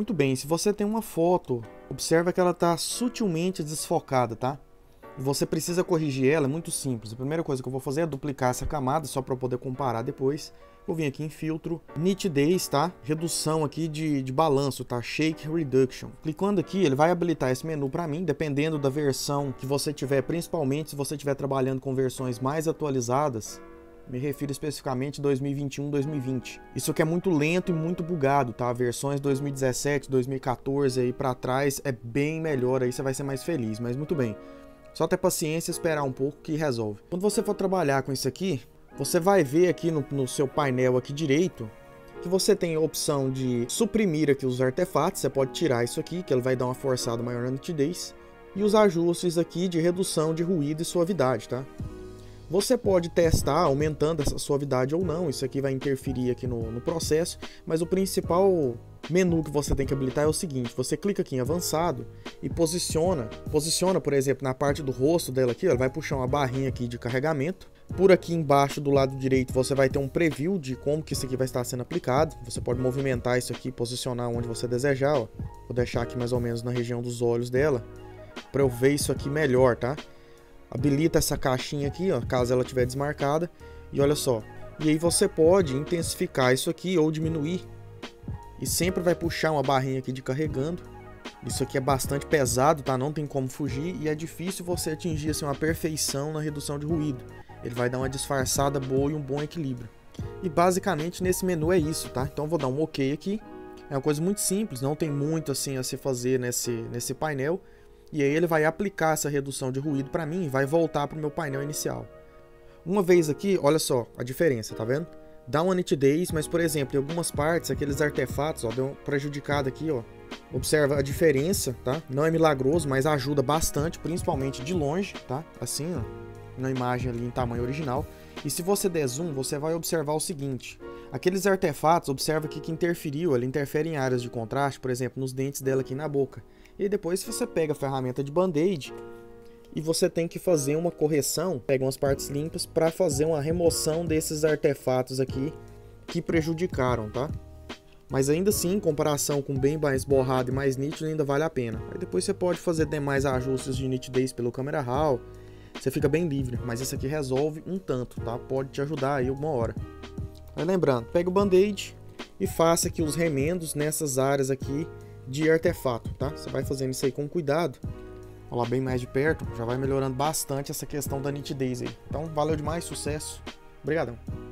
Muito bem, se você tem uma foto, observa que ela está sutilmente desfocada, tá? Você precisa corrigir ela, é muito simples. A primeira coisa que eu vou fazer é duplicar essa camada, só para eu poder comparar depois. Vou vir aqui em filtro, nitidez, tá? Redução aqui de balanço, tá? Shake Reduction. Clicando aqui, ele vai habilitar esse menu para mim, dependendo da versão que você tiver, principalmente se você estiver trabalhando com versões mais atualizadas. Me refiro especificamente 2021, 2020. Isso aqui é muito lento e muito bugado, tá? Versões 2017, 2014 aí para trás é bem melhor, aí você vai ser mais feliz, mas muito bem. Só ter paciência e esperar um pouco que resolve. Quando você for trabalhar com isso aqui, você vai ver aqui no seu painel aqui direito que você tem a opção de suprimir aqui os artefatos. Você pode tirar isso aqui, que ele vai dar uma forçada maior na nitidez. E os ajustes aqui de redução de ruído e suavidade, tá? Você pode testar aumentando essa suavidade ou não, isso aqui vai interferir aqui no processo, mas o principal menu que você tem que habilitar é o seguinte: você clica aqui em avançado e posiciona, por exemplo, na parte do rosto dela aqui, ela vai puxar uma barrinha aqui de carregamento. Por aqui embaixo do lado direito você vai ter um preview de como que isso aqui vai estar sendo aplicado. Você pode movimentar isso aqui, posicionar onde você desejar, ó. Vou deixar aqui mais ou menos na região dos olhos dela, para eu ver isso aqui melhor, tá? Habilita essa caixinha aqui, ó, caso ela estiver desmarcada. E olha só. E aí você pode intensificar isso aqui ou diminuir. E sempre vai puxar uma barrinha aqui de carregando. Isso aqui é bastante pesado, tá? Não tem como fugir. E é difícil você atingir assim, uma perfeição na redução de ruído. Ele vai dar uma disfarçada boa e um bom equilíbrio. E basicamente nesse menu é isso, tá? Então eu vou dar um OK aqui. É uma coisa muito simples, não tem muito assim a se fazer nesse painel. E aí ele vai aplicar essa redução de ruído para mim e vai voltar para o meu painel inicial. Uma vez aqui, olha só a diferença, tá vendo? Dá uma nitidez, mas por exemplo, em algumas partes, aqueles artefatos, ó, deu uma prejudicada aqui, ó. Observa a diferença, tá? Não é milagroso, mas ajuda bastante, principalmente de longe, tá? Assim, ó, na imagem ali em tamanho original. E se você der zoom, você vai observar o seguinte: aqueles artefatos, observa aqui que interferiu, ele interfere em áreas de contraste, por exemplo, nos dentes dela aqui na boca. E depois você pega a ferramenta de band-aid e você tem que fazer uma correção, pega umas partes limpas para fazer uma remoção desses artefatos aqui que prejudicaram, tá? Mas ainda assim, em comparação com bem mais borrado e mais nítido, ainda vale a pena. Aí depois você pode fazer demais ajustes de nitidez pelo Camera Raw, você fica bem livre, mas isso aqui resolve um tanto, tá? Pode te ajudar aí alguma hora. Aí lembrando, pega o band-aid e faça aqui os remendos nessas áreas aqui de artefato, tá? Você vai fazendo isso aí com cuidado. Olha lá, bem mais de perto, já vai melhorando bastante essa questão da nitidez aí. Então, valeu demais, sucesso. Obrigadão.